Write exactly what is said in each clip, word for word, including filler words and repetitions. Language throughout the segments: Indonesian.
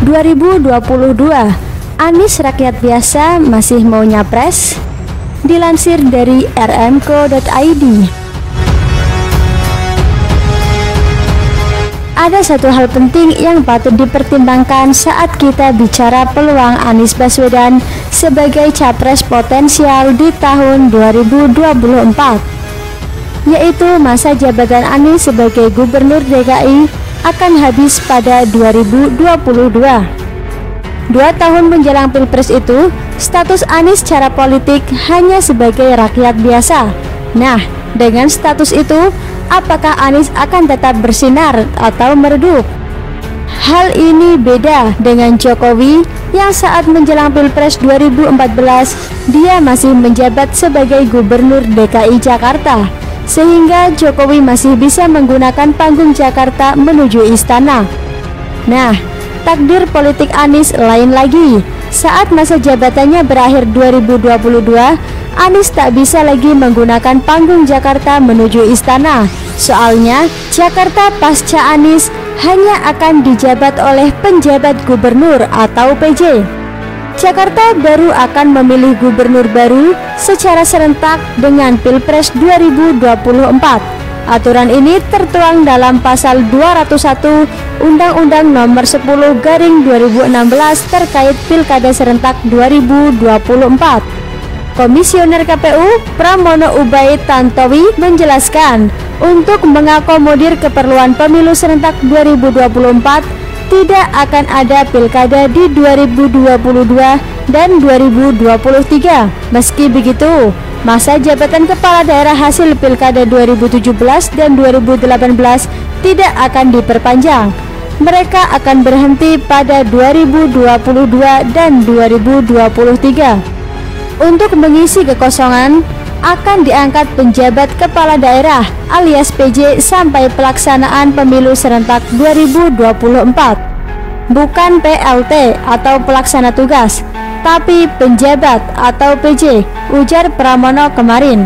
dua ribu dua puluh dua, Anies rakyat biasa masih mau nyapres? Dilansir dari r m co titik i d. Ada satu hal penting yang patut dipertimbangkan saat kita bicara peluang Anies Baswedan sebagai capres potensial di tahun dua ribu dua puluh empat, yaitu masa jabatan Anies sebagai Gubernur D K I akan habis pada dua ribu dua puluh dua. Dua tahun menjelang Pilpres itu, status Anies secara politik hanya sebagai rakyat biasa. Nah, dengan status itu, apakah Anies akan tetap bersinar atau meredup? Hal ini beda dengan Jokowi yang saat menjelang Pilpres dua ribu empat belas, dia masih menjabat sebagai Gubernur D K I Jakarta, sehingga Jokowi masih bisa menggunakan panggung Jakarta menuju istana. Nah, takdir politik Anies lain lagi. Saat masa jabatannya berakhir dua ribu dua puluh dua, Anies tak bisa lagi menggunakan panggung Jakarta menuju istana. Soalnya, Jakarta pasca Anies hanya akan dijabat oleh penjabat gubernur atau P J. Jakarta baru akan memilih gubernur baru secara serentak dengan Pilpres dua ribu dua puluh empat. Aturan ini tertuang dalam pasal dua ratus satu Undang-Undang Nomor sepuluh Garing dua ribu enam belas terkait Pilkada serentak dua ribu dua puluh empat. Komisioner K P U Pramono Ubaid Tantowi menjelaskan, untuk mengakomodir keperluan pemilu serentak dua ribu dua puluh empat, tidak akan ada pilkada di dua ribu dua puluh dua dan dua ribu dua puluh tiga. Meski begitu, masa jabatan kepala daerah hasil pilkada dua ribu tujuh belas dan dua ribu delapan belas tidak akan diperpanjang. Mereka akan berhenti pada dua ribu dua puluh dua dan dua ribu dua puluh tiga. Untuk mengisi kekosongan, akan diangkat penjabat kepala daerah alias P J sampai pelaksanaan pemilu serentak dua ribu dua puluh empat. Bukan P L T atau pelaksana tugas, tapi penjabat atau P J, ujar Pramono kemarin.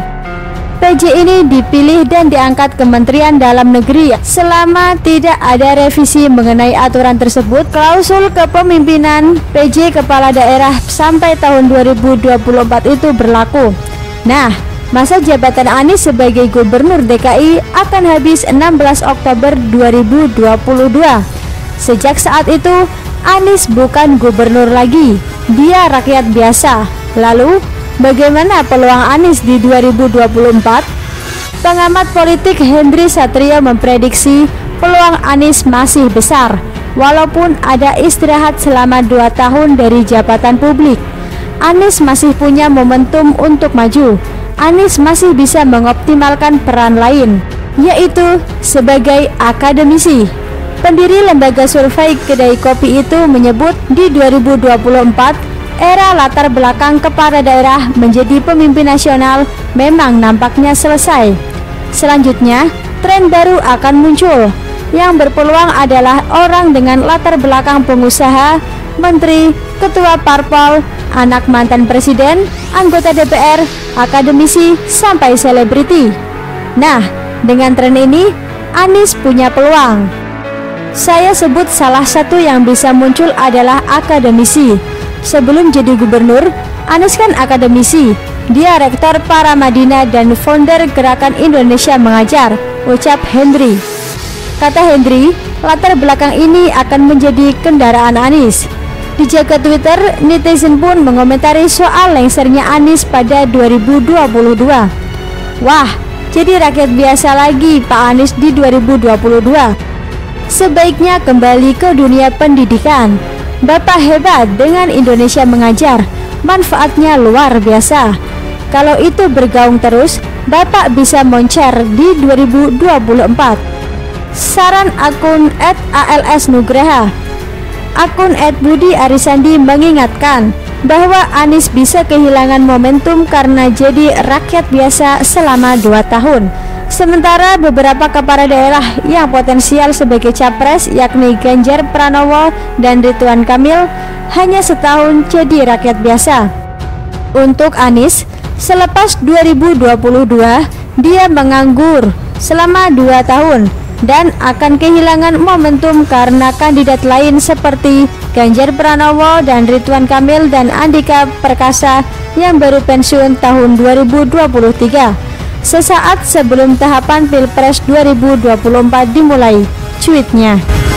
P J ini dipilih dan diangkat Kementerian Dalam Negeri selama tidak ada revisi mengenai aturan tersebut. Klausul kepemimpinan P J kepala daerah sampai tahun dua ribu dua puluh empat itu berlaku. Nah, masa jabatan Anies sebagai Gubernur D K I akan habis enam belas Oktober dua ribu dua puluh dua. Sejak saat itu, Anies bukan gubernur lagi, dia rakyat biasa. Lalu, bagaimana peluang Anies di dua ribu dua puluh empat? Pengamat politik Hendri Satrio memprediksi peluang Anies masih besar, walaupun ada istirahat selama dua tahun dari jabatan publik. Anies masih punya momentum untuk maju. Anies masih bisa mengoptimalkan peran lain, yaitu sebagai akademisi. Pendiri lembaga survei Kedai Kopi itu menyebut di dua ribu dua puluh empat, era latar belakang kepala daerah menjadi pemimpin nasional memang nampaknya selesai. Selanjutnya, tren baru akan muncul. Yang berpeluang adalah orang dengan latar belakang pengusaha, menteri, ketua parpol, anak mantan presiden, anggota D P R, akademisi, sampai selebriti. Nah, dengan tren ini, Anies punya peluang. Saya sebut salah satu yang bisa muncul adalah akademisi. Sebelum jadi gubernur, Anies kan akademisi. Dia rektor Paramadina dan founder Gerakan Indonesia Mengajar, ucap Hendri. Kata Hendri, latar belakang ini akan menjadi kendaraan Anies. Di jagat Twitter, netizen pun mengomentari soal lengsernya Anies pada dua ribu dua puluh dua. Wah, jadi rakyat biasa lagi Pak Anies di dua ribu dua puluh dua. Sebaiknya kembali ke dunia pendidikan. Bapak hebat dengan Indonesia Mengajar, manfaatnya luar biasa. Kalau itu bergaung terus, Bapak bisa moncer di dua ribu dua puluh empat. Saran akun et a l s nugraha. Akun et budi arisandi mengingatkan bahwa Anies bisa kehilangan momentum karena jadi rakyat biasa selama dua tahun. Sementara beberapa kepala daerah yang potensial sebagai capres, yakni Ganjar Pranowo dan Ridwan Kamil, hanya setahun jadi rakyat biasa. Untuk Anies, selepas dua ribu dua puluh dua, dia menganggur selama dua tahun. dan akan kehilangan momentum karena kandidat lain seperti Ganjar Pranowo dan Ridwan Kamil dan Andika Perkasa yang baru pensiun tahun dua ribu dua puluh tiga, sesaat sebelum tahapan Pilpres dua ribu dua puluh empat dimulai, cuitnya.